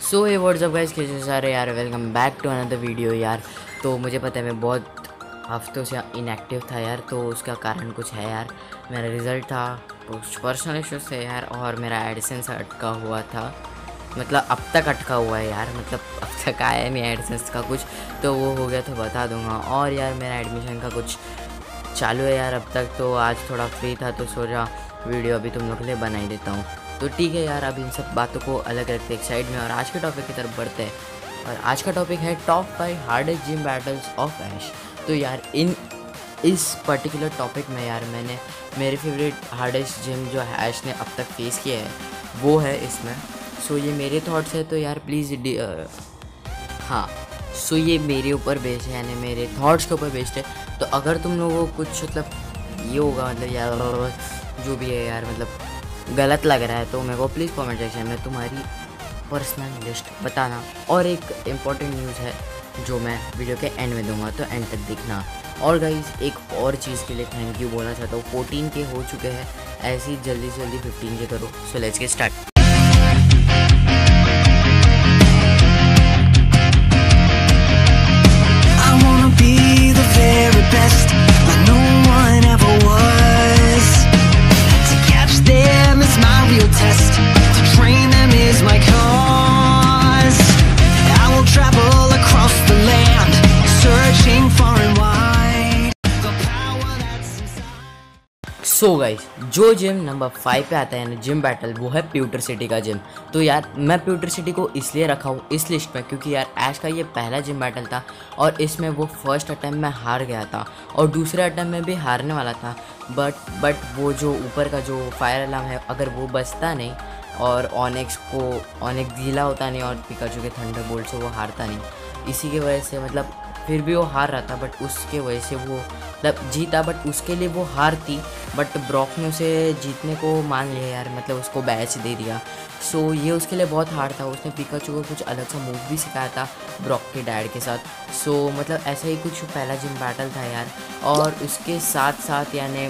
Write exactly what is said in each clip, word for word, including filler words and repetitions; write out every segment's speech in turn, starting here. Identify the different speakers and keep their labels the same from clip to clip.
Speaker 1: सो ये WhatsApp guys, कैसे सारे यार, welcome back to another video यार। तो मुझे पता है मैं बहुत हफ्तों से इनएक्टिव था यार, तो उसका कारण कुछ है यार। मेरा रिज़ल्ट था, कुछ पर्सनल इश्यूज थे यार, और मेरा एडसेंस अटका हुआ था। मतलब अब तक अटका हुआ है यार, मतलब अब तक आया नहीं एडसेंस का कुछ, तो वो हो गया तो बता दूंगा। और यार मेरा एडमिशन का कुछ चालू है यार अब तक, तो आज थोड़ा फ्री था तो सोचा वीडियो अभी तुम लोग के लिए बना ही देता हूँ। तो ठीक है यार, अब इन सब बातों को अलग रखते एक साइड में और आज के टॉपिक की तरफ बढ़ते हैं। और आज का टॉपिक है top five hardest gym battles of Ash. तो यार इन इस पर्टिकुलर टॉपिक में यार मैंने मेरे फेवरेट हार्डेस्ट जिम जो ऐश ने अब तक फेस किया है वो है इसमें। सो ये मेरे थॉट्स है, तो यार प्लीज़ हाँ सो ये मेरे ऊपर बेस्ड है, यानी मेरे थॉट्स के ऊपर बेस्ड है। तो अगर तुम लोगों को कुछ मतलब ये होगा, मतलब यार जो भी है यार, मतलब गलत लग रहा है, तो मेरे को प्लीज़ कमेंट सेक्शन में तुम्हारी पर्सनल लिस्ट बताना। और एक इम्पॉर्टेंट न्यूज़ है जो मैं वीडियो के एंड में दूंगा, तो एंड तक देखना। और गाइज एक और चीज़ के लिए थैंक यू बोलना चाहता हूँ, फोर्टीन के हो चुके हैं, ऐसे ही जल्दी से जल्दी फिफ्टीन के करो। So let's get start. So guys जो जिम नंबर फाइव पे आता है ना जिम बैटल, वो है प्यूटर सिटी का जिम। तो यार मैं प्यूटर सिटी को इसलिए रखा हूँ इस लिस्ट में क्योंकि यार ऐश का ये पहला जिम बैटल था और इसमें वो फर्स्ट अटैम्प्ट में हार गया था और दूसरे अटैम्प्ट में भी हारने वाला था। बट बट वो जो ऊपर का जो फायर अलार्म है, अगर वो बचता नहीं और ऑनेक्स को ऑनेक्स गीला होता नहीं और पिकाचू के थंडर बोल्ट से वो हारता नहीं, इसी की वजह से मतलब फिर भी वो हार रहा था। बट उसके वजह से वो मतलब जीता, बट उसके लिए वो हार थी। बट ब्रॉक ने उसे जीतने को मान लिया यार, मतलब उसको बैच दे दिया। सो ये उसके लिए बहुत हार्ड था। उसने पिकाचू को कुछ अलग सा मूव भी सिखाया था ब्रॉक के डैड के साथ। सो मतलब ऐसा ही कुछ पहला जिम बैटल था यार। और उसके साथ साथ यानी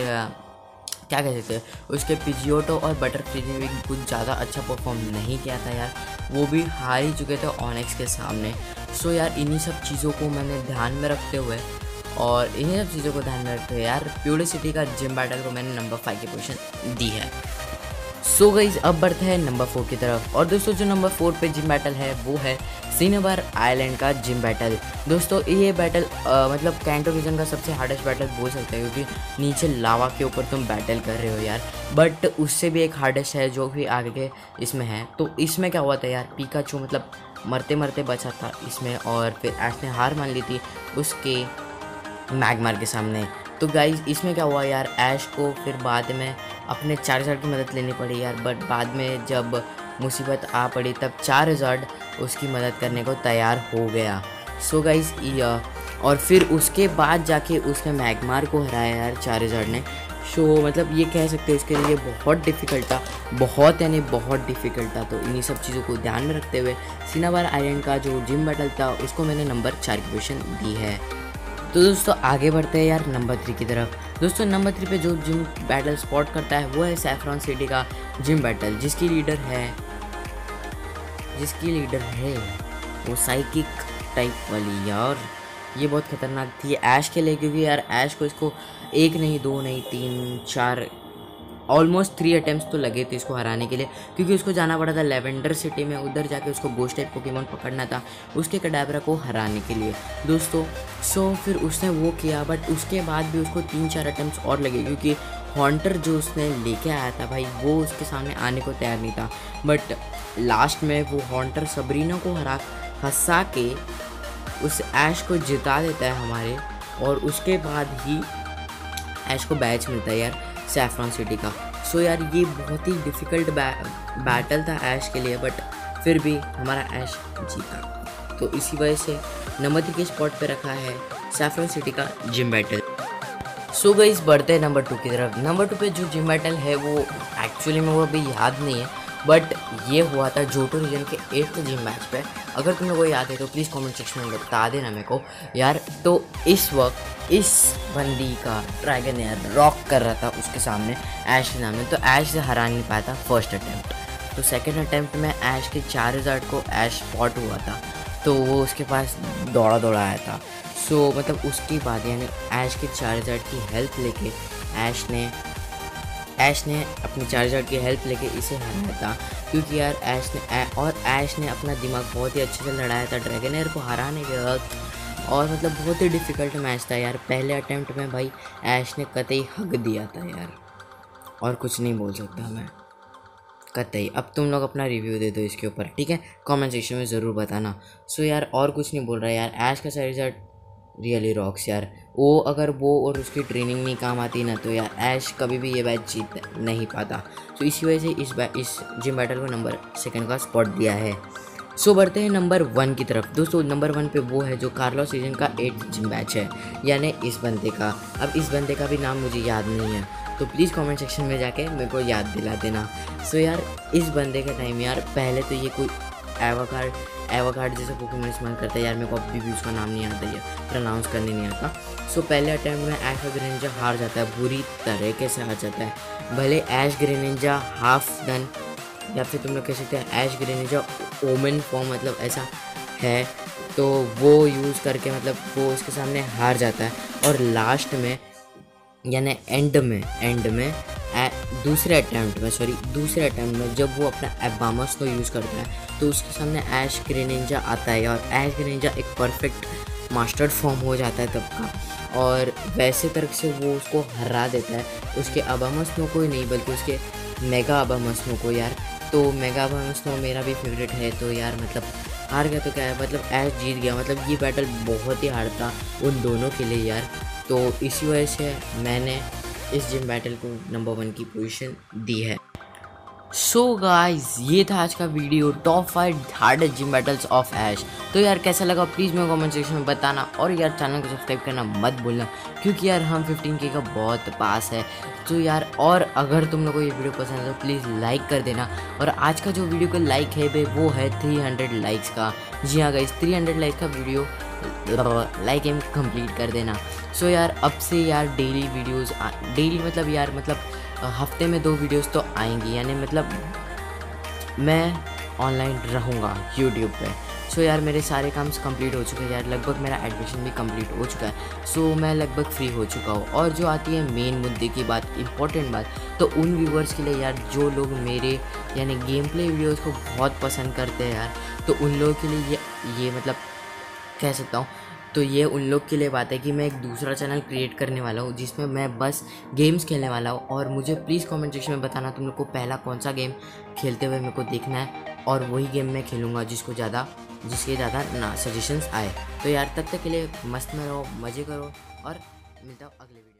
Speaker 1: क्या कह सकते हैं, उसके पिजियोटो और बटरफ्लाई ने भी कुछ ज़्यादा अच्छा परफॉर्म नहीं किया था यार, वो भी हार ही चुके थे ऑनेक्स के सामने। सो यार इन्हीं सब चीज़ों को मैंने ध्यान में रखते हुए और इन्हीं सब चीज़ों को ध्यान में रखते हुए यार प्यूटर सिटी का जिम बैटल को मैंने नंबर फाइव की पोजीशन दी है। सो गाइज अब बढ़ते हैं नंबर फोर की तरफ। और दोस्तों जो नंबर फोर पे जिम बैटल है वो है सिनेबर आइलैंड का जिम बैटल। दोस्तों ये बैटल आ, मतलब कैंटो रीजन का सबसे हार्डेस्ट बैटल बोल सकते हैं क्योंकि नीचे लावा के ऊपर तुम बैटल कर रहे हो यार। बट उससे भी एक हार्डेस्ट है जो भी आगे इसमें है। तो इसमें क्या हुआ था यार, पिकाचू मतलब मरते मरते बचा था इसमें और फिर ऐश ने हार मान ली थी उसके मैगमार के सामने। तो गाइज इसमें क्या हुआ यार, ऐश को फिर बाद में अपने चार्जर की मदद लेनी पड़ी यार। बट बाद में जब मुसीबत आ पड़ी तब चार्जर उसकी मदद करने को तैयार हो गया। सो गाइज और फिर उसके बाद जाके उसने मैगमार को हराया यार चार्जर ने। सो मतलब ये कह सकते हैं उसके लिए बहुत डिफ़िकल्ट था, बहुत यानी बहुत डिफ़िकल्ट था। तो इन्हीं सब चीज़ों को ध्यान में रखते हुए सिनेबर आइलैंड का जो जिम बैटल था उसको मैंने नंबर चार की पोजीशन दी है। तो दोस्तों आगे बढ़ते हैं यार नंबर थ्री की तरफ। दोस्तों नंबर थ्री पे जो जिम बैटल स्पॉट करता है वो है सैफ्रॉन सिटी का जिम बैटल, जिसकी लीडर है जिसकी लीडर है वो साइकिक टाइप वाली यार। ये बहुत खतरनाक थी ऐश के लिए क्योंकि यार ऐश को इसको एक नहीं दो नहीं तीन चार ऑलमोस्ट थ्री अटैम्प्ट्स तो लगे थे इसको हराने के लिए, क्योंकि उसको जाना पड़ा था लेवेंडर सिटी में, उधर जाके उसको गोस्ट टाइप पोकेमॉन पकड़ना था उसके कडाबरा को हराने के लिए दोस्तों। सो फिर उसने वो किया, बट उसके बाद भी उसको तीन चार अटैम्प्ट्स और लगे क्योंकि हॉन्टर जो उसने लेके आया था भाई वो उसके सामने आने को तैयार नहीं था। बट लास्ट में वो हॉन्टर सबरीना को हरा हंसा के उस ऐश को जिता देता है हमारे, और उसके बाद ही ऐश को बैच मिलता है यार सैफ्रॉन सिटी का। सो यार ये बहुत ही डिफ़िकल्ट बै, बैटल था ऐश के लिए, बट फिर भी हमारा ऐश जीता। तो इसी वजह से नंबर थ्री के स्पॉट पे रखा है सैफ्रॉन सिटी का जिम बैटल। सो गाइस बढ़ते हैं नंबर टू की तरफ। नंबर टू पे जो जिम बैटल है वो एक्चुअली में वो अभी याद नहीं है, बट ये हुआ था जोटो रीजन के एट्थ जिम मैच पे। अगर तुम्हें वो याद है तो प्लीज़ कमेंट सेक्शन में बता देना मेरे को यार। तो इस वक्त इस बंदी का ड्रैगन यार रॉक कर रहा था उसके सामने ऐश के सामने, तो ऐश से हरा नहीं पाया था फर्स्ट अटैम्प्ट। तो सेकेंड अटैम्प्ट में ऐश के चार रिजल्ट को ऐश स्पॉट हुआ था, तो वो उसके पास दौड़ा दौड़ा आया था। सो मतलब उसके बाद यानी ऐश के चार रिजल्ट की हेल्प लेके ऐश ने ऐश ने अपनी चार रिजल्ट की हेल्प लेके इसे हराया था, क्योंकि यार ऐश ने ऐ, और ऐश ने अपना दिमाग बहुत ही अच्छे से लड़ाया था ड्रैगनएयर को हराने के वक्त। और मतलब बहुत ही डिफ़िकल्ट मैच था यार। पहले अटैम्प्ट में भाई ऐश ने कतई हक दिया था यार, और कुछ नहीं बोल सकता मैं, कतई। अब तुम लोग अपना रिव्यू दे दो इसके ऊपर, ठीक है, कमेंट सेक्शन में ज़रूर बताना। सो यार और कुछ नहीं बोल रहा यार, ऐश का रिजल्ट रियली रॉक्स यार। वो अगर वो और उसकी ट्रेनिंग नहीं काम आती ना, तो यार ऐश कभी भी ये मैच जीत नहीं पाता। तो इसी वजह से इस इस जिम बैटल को नंबर सेकंड का स्पॉट दिया है। सो बढ़ते हैं नंबर वन की तरफ। दोस्तों नंबर वन पे वो है जो कार्लोस सीजन का एट जिम बैच है, यानी इस बंदे का। अब इस बंदे का भी नाम मुझे याद नहीं है, तो प्लीज़ कमेंट सेक्शन में जाके मेरे को याद दिला देना। सो यार इस बंदे का टाइम यार, पहले तो ये कोई एवाकार्ड एवाकार्ड जैसे पोकेमॉन इस्तेमाल करता है यार, मेरे को अभी भी उसका नाम नहीं आता, ये प्रोनाउंस करने नहीं आता। सो पहले अटैम्प्ट में ऐश और ग्रेनिंजा हार जाता है, बुरी तरीके से हार जाता है। भले ऐश ग्रेनिंजा हाफ डन, या फिर तुम लोग कह सकते हैं ऐश ग्रेनिंजा ओमेन फॉर्म, मतलब ऐसा है, तो वो यूज़ करके मतलब वो उसके सामने हार जाता है। और लास्ट में यानी एंड में एंड में ए, दूसरे अटैम्प्ट में सॉरी दूसरे अटैम्प्ट में जब वो अपना एबामस को यूज़ करता है, तो उसके सामने ऐश ग्रेनिंजा आता है, और ऐश ग्रेनिंजा एक परफेक्ट मास्टर्ड फॉर्म हो जाता है तब का, और वैसे तरह से वो उसको हरा देता है। उसके अबामस नो को ही नहीं, बल्कि उसके मेगा अबामस नो को यार। तो मेगा अबामस नो मेरा भी फेवरेट है, तो यार मतलब हार गया तो क्या है, मतलब ऐश जीत गया। मतलब ये बैटल बहुत ही हार्ड था उन दोनों के लिए यार, तो इसी वजह से मैंने इस जिम बैटल को नंबर वन की पोजीशन दी है। सो so गाइस, ये था आज का video, top five hardest gym battles of Ash. तो यार कैसा लगा प्लीज़ मेरे कमेंट सेक्शन में बताना, और यार चैनल को सब्सक्राइब करना मत भूलना, क्योंकि यार हम फिफ्टीन के का बहुत पास है। तो यार और अगर तुम लोगों को ये वीडियो पसंद है तो प्लीज़ लाइक कर देना। और आज का जो वीडियो का लाइक है भाई वो है थ्री हंड्रेड लाइक्स का। जी हाँ गाइस, थ्री हंड्रेड लाइक्स का वीडियो लाइक एम कंप्लीट कर देना। सो so यार अब से यार डेली वीडियोस डेली मतलब यार मतलब हफ्ते में दो वीडियोस तो आएंगी, यानी मतलब मैं ऑनलाइन रहूँगा यूट्यूब पे। सो so यार मेरे सारे काम कंप्लीट हो चुके हैं यार, लगभग मेरा एडमिशन भी कंप्लीट हो चुका है। सो so मैं लगभग फ्री हो चुका हूँ। और जो आती है मेन मुद्दे की बात, इंपॉर्टेंट बात, तो उन व्यूवर्स के लिए यार जो लोग मेरे यानी गेम प्ले वीडियोज़ को बहुत पसंद करते हैं यार, तो उन लोगों के लिए ये ये मतलब कह सकता हूँ, तो ये उन लोग के लिए बात है कि मैं एक दूसरा चैनल क्रिएट करने वाला हूँ जिसमें मैं बस गेम्स खेलने वाला हूँ। और मुझे प्लीज़ कमेंट सेक्शन में बताना तुम लोग को पहला कौन सा गेम खेलते हुए मेरे को देखना है, और वही गेम मैं खेलूँगा जिसको ज़्यादा जिसके ज़्यादा ना सजेशंस आए। तो यार तब तक के लिए मस्त में रहो, मज़े करो, और मिलता हूँ अगले वीडियो।